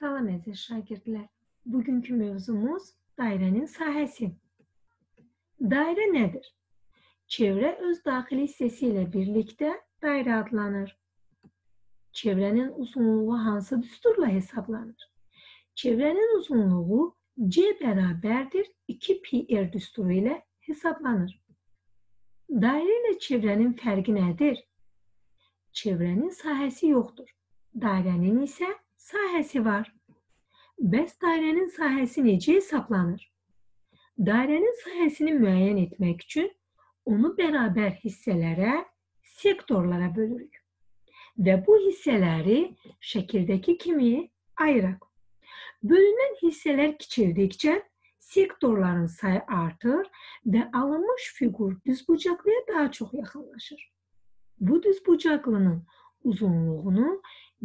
Salam əziz şagirdlər. Bugünkü mövzumuz dairenin sahəsi. Daire nədir? Çevrə öz daxili hissəsi ilə birlikdə dairə adlanır. Çevrənin uzunluğu hansı düsturla hesablanır? Çevrənin uzunluğu C bərabərdir 2 pi r düsturu ilə hesablanır. Dairə ilə çevrənin fərqi nədir? Çevrənin sahəsi yoxdur. Dairənin isə sahəsi var. Bəs dairənin sahəsi necə hesablanır? Dairənin sahəsini müəyyən etmək üçün onu bərabər hissələrə, sektorlara bölürük. Və bu hissələri şəkildəki kimi ayıraq. Bölünən hissələr kiçildikcə sektorların sayı artır və alınmış fiqur düzbucaqlıya daha çox yaxınlaşır. Bu düzbucaqlının uzunluğunu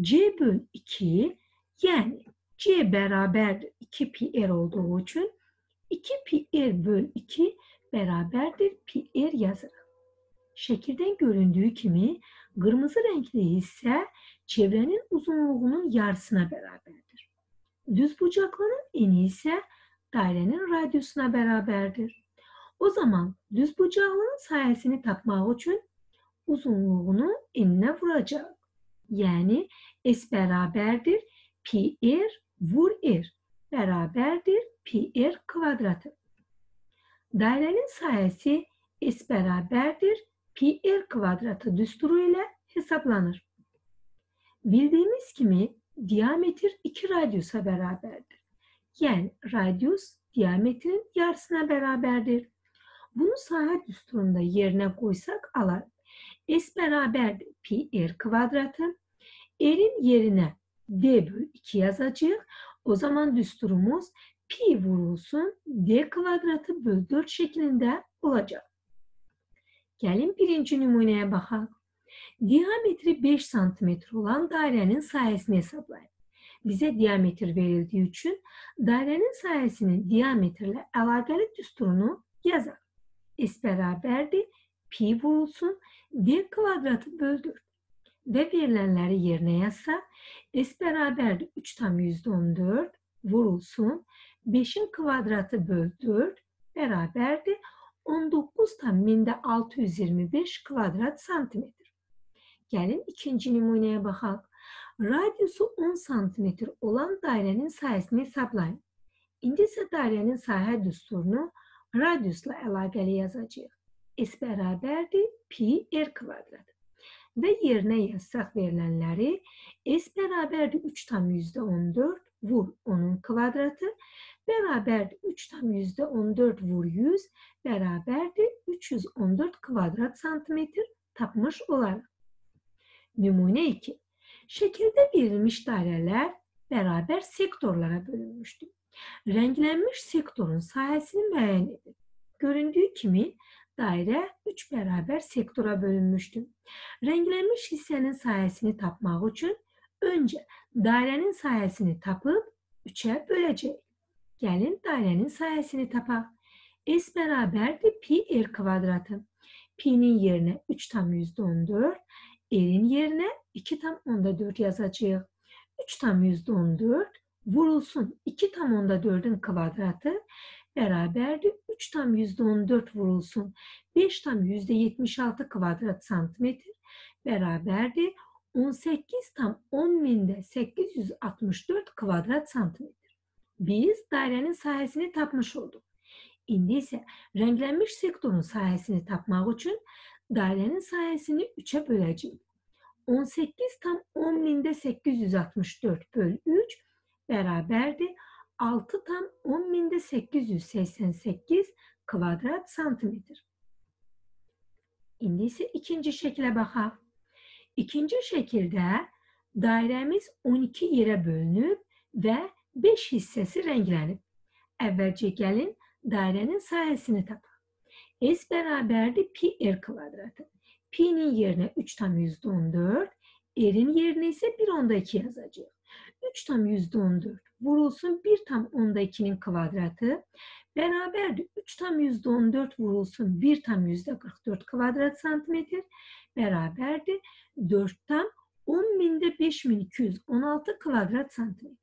C/2, yəni C bərabərdir 2 pi r olduğu üçün 2 pi r/2 bərabərdir pi r yazırıq. Şəkildən göründüyü kimi qırmızı rəngli hissə çevrənin uzunluğunun yarısına bərabərdir. Düzbucaqlının eni isə dairənin radiusuna bərabərdir. O zaman düzbucaqlının sahəsini tapmaq üçün uzunluğunu eninə vuracaq. Yəni S bərabərdir pi r vur r bərabərdir pi r kvadratı. Dairənin sahəsi S bərabərdir pi r kvadratı düsturu ilə hesablanır. Bildiyimiz kimi diametr 2 radiusa bərabərdir. Yəni radius diametrin yarısına bərabərdir. Bunu sahə düsturunda yerinə qoysaq alarıq. S bərabərdir pi r kvadratı. R'in yerinə d/2 yazacağıq. O zaman düsturumuz pi vurulsun d kvadratı bölü 4 şeklində olacaq. Gəlin birinci nümunəyə baxaq. Diametri 5 sm olan dairənin sahəsini hesablayın. Bizə diametr verildiyi üçün dairənin sahəsinin diametrlə əlaqəli düsturunu yazaq. S bərabərdir pi vurulsun d kvadratı bölü 4. Və verilənləri yerinə yazsaq, S bərabərdir 3/14 vurulsun 5'in kvadratı bölü 4 bərabərdir 19/625 kvadrat santimetr. Gəlin ikinci nümunəyə baxaq. Radiusu 10 santimetr olan dairənin sahəsini hesablayın. İndi isə dairənin sahə düsturunu radiusla əlaqəli yazacağıq. S bərabərdir pi r kvadratı. Və yerinə yazsaq verilənləri S bərabərdir 3/14 vur 10'un kvadratı bərabərdir 3/14 vur 100 bərabərdir 314 kvadrat santimetr tapmış olarıq. Nümunə 2. Şəkildə verilmiş dairələr bərabər sektorlara bölünmüşdür. Rənglənmiş sektorun sahəsini müəyyən edin. Göründüyü kimi dairə 3 bərabər sektora bölünmüşdür. Rənglənmiş hissənin sahəsini tapmaq üçün öncə dairənin sahəsini tapıb 3'ə böləcəyik. Gəlin dairənin sahəsini tapaq. S bərabərdir pi r kvadratı. Pi'nin yerinə 3/14, r'in yerinə 2/4 yazacağıq. 3/14 vurulsun 2/4'ün kvadratı bərabərdir 3/14 vurulsun 5/76 kvadrat santimetr bərabərdir 18/10.864 kvadrat santimetr. Biz dairənin sahəsini tapmış olduq. İndi isə rənglənmiş sektorun sahəsini tapmaq üçün dairənin sahəsini 3'ə böləcəyik. 18/10.864 bölü 3 bərabərdir 6/10.888 kvadrat santimetr. İndi isə ikinci şəklə baxaq. İkinci şəkildə dairəmiz 12 yerə bölünüb və 5 hissəsi rənglənib. Əvvəlcə gəlin dairənin sahəsini tapaq. S bərabərdir pi r kvadratı. Pi'nin yerinə 3/14, r'in yerinə isə 1/2 yazacağıq. 3/14 vurulsun 1/2'nin kvadratı bərabərdir 3/14 vurulsun 1/44 kvadrat santimetr bərabərdir 4'ten 10.5216 kvadrat santimetr.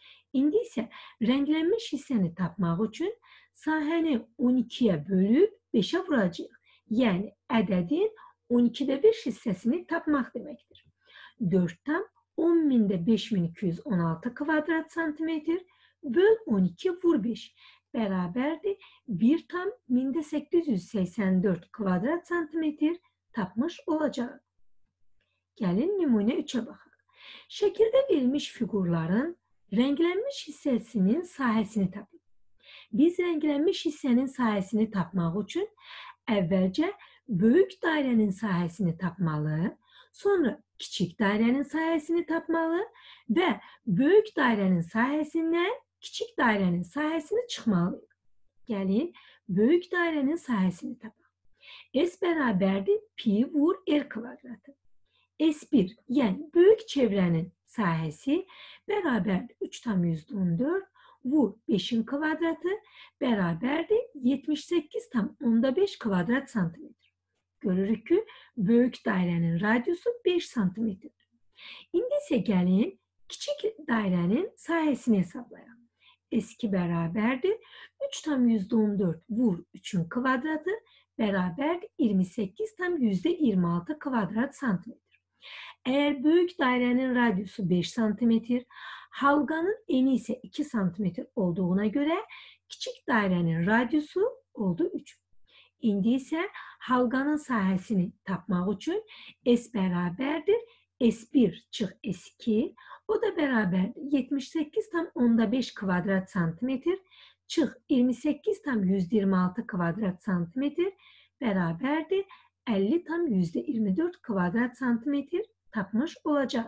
İndi isə rənglənmiş hissəni tapmaq üçün sahəni 12-yə bölüb 5-ə vuracağıq. Yəni ədədin 12'də 5 hissəsini tapmaq deməkdir. 4 tam 10.000'də 5216 kvadrat santimetr böl 12 vur 5 bərabərdir 1 tam 1000'də 884 kvadrat santimetr tapmış olacağıq. Gəlin nümunə 3'ə baxaq. Şəkildə verilmiş fiqurların rənglənmiş hissəsinin sahəsini tapın. Biz rənglənmiş hissənin sahəsini tapmaq üçün əvvəlcə böyük dairənin sahəsini tapmalı, sonra kiçik dairənin sahəsini tapmalı və böyük dairənin sahəsindən kiçik dairənin sahəsini çıxmalıyıq. Gəlin, böyük dairənin sahəsini tapaq. S bərabərdir pi vur r kvadratı. S1, yəni böyük çevrənin sahəsi bərabərdir 3 tam %14 vur 5'in kvadratı bərabərdir 78 tam onda 5 kvadrat santimetr. Görürük ki, böyük dairənin radiusu 5 santimetrdir. İndi isə gəlin, kiçik dairənin sahəsini hesablayaq. S2 bərabərdir 3 tam %14 vur 3'ün kvadratı bərabərdir 28 tam %26 kvadrat santimetr. Eğer büyük dairenin radiusu 5 cm, halqanın eni ise 2 cm olduğuna göre küçük dairenin radiusu oldu 3. İndi ise halqanın sahəsini tapmaq üçün S bərabərdir S1 çıx S2, o da bərabərdir 78 tam onda 5 kvadrat santimetr çıx 28 tam %26 kvadrat santimetr bərabərdir 50 tam %24 kvadrat santimetr tapmış olacaq.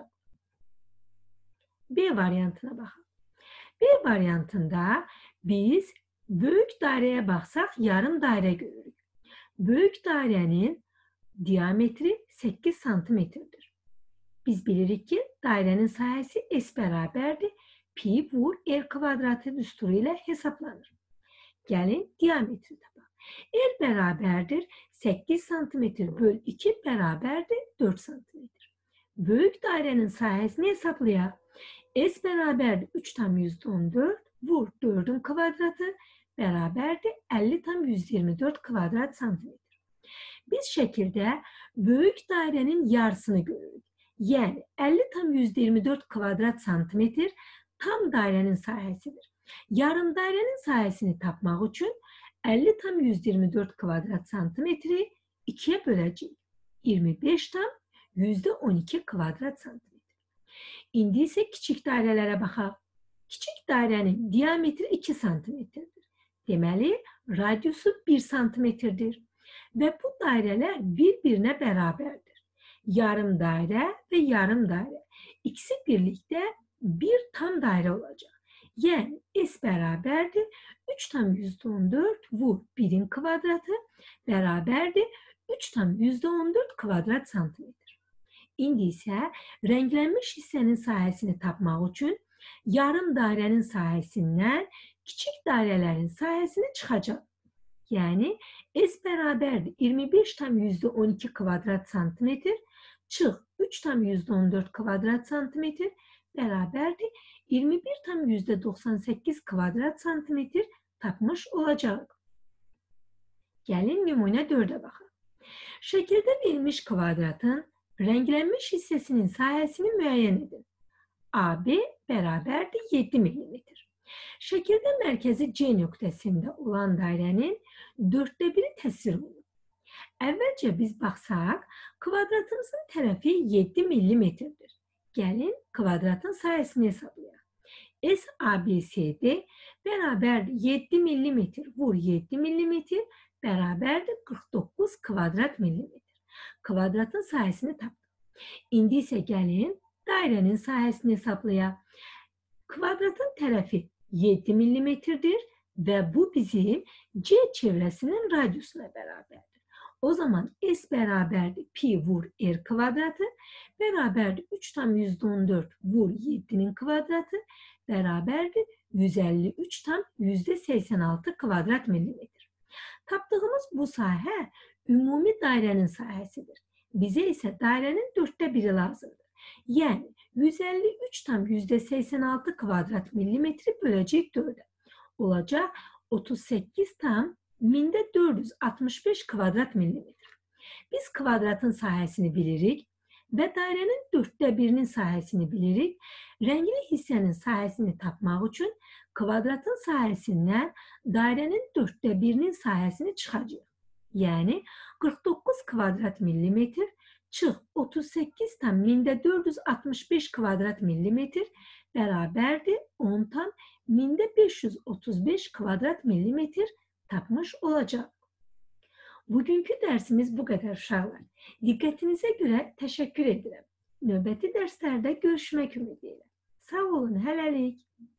B variantına baxın. B variantında biz böyük dairəyə baxsaq yarım dairə görürük. Böyük dairənin diametri 8 santimetrdir. Biz bilirik ki dairenin sahəsi S bərabərdir pi vur r kvadratı düsturu ilə hesaplanır. Gəlin diametri tapaq. R bərabərdir 8 cm böl 2 bərabərdir 4 cm. Böyük dairenin sahəsini hesaplayaq. S bərabərdir 3 tam %14 vur 4'ün kvadratı bərabərdir 50 tam %24 kvadrat santimetr. Biz şəkildə böyük dairenin yarısını görürük. Yəni 50 tam %24 kvadrat santimetr tam dairenin sahəsidir. Yarım dairenin sahəsini tapmaq üçün 50 tam %24 kvadrat santimetri 2'ye böləcəyik. 25 tam %12 kvadrat santimetr. İndi isə kiçik dairələrə baxaq. Kiçik dairenin diametri 2 santimetrdir. Deməli, radiusu 1 santimetrdir. Və bu dairələr bir-birinə bərabərdir. Yarım dairə və yarım dairə. İkisi birlikdə bir tam dairə olacaq. Yəni, S bərabərdir 3 tam %14 vur 1'in kvadratı bərabərdir 3 tam %14 kvadrat santimetr. İndi isə rənglənmiş hissənin sahəsini tapmaq üçün yarım dairənin sahəsindən kiçik dairələrin sahəsini çıxacaq. Yəni S bərabərdir 25 tam %12 kvadrat santimetr çıx 3 tam %14 kvadrat santimetr bərabərdir 21 tam %98 kvadrat santimetr tapmış olacaq. Gəlin nümunə 4'ə baxaq. Şəkildə verilmiş kvadratın rənglənmiş hissəsinin sahəsini müəyyən edin. AB bərabərdir 7 mm. Şəkildə mərkəzi C nöqtəsində olan dairənin 4'də 1'i təsvir olunur. Əvvəlcə biz baxsaq, kvadratımızın tərəfi 7 mm-dir. Gəlin kvadratın sahəsini hesablayaq. SABCD bərabərdir 7 mm vur 7 mm bərabərdir 49 kvadrat millimetr. Kvadratın sahəsini tapdıq. İndi isə gəlin dairənin sahəsini hesablayaq. Kvadratın tərəfi 7 mm-dir və bu bizim C çevrəsinin radiusuna bərabərdir. O zaman S bərabərdir pi vur r kvadratı bərabərdir 3 tam %14 vur 7'nin kvadratı bərabərdir 153 tam %86 kvadrat millimetr. Tapdığımız bu sahə ümumi dairenin sahəsidir. Bize ise dairenin 4'də 1'i lazımdır. Yani 153 tam %86 kvadrat milimetri bölecek 4'e olacak 38 tam minde 465 kvadrat milimetre. Biz kvadratın sahəsini bilirik və dairənin 1/4-nin sahəsini bilirik. Rəngli hissənin sahəsini tapmaq üçün kvadratın sahəsindən dairənin 1/4-nin sahəsini çıxacağıq. Yəni 49 kvadrat millimetr çıx 38 tam minde 465 kvadrat millimetr bərabərdir 10 tam minde 535 kvadrat millimetr tapmış olacaq. Bugünkü dərsimiz bu qədər uşaqlar. Diqqətinizə görə təşəkkür edirəm. Növbəti dərslərdə görüşmək ümidi ilə. Sağ olun, hələlik.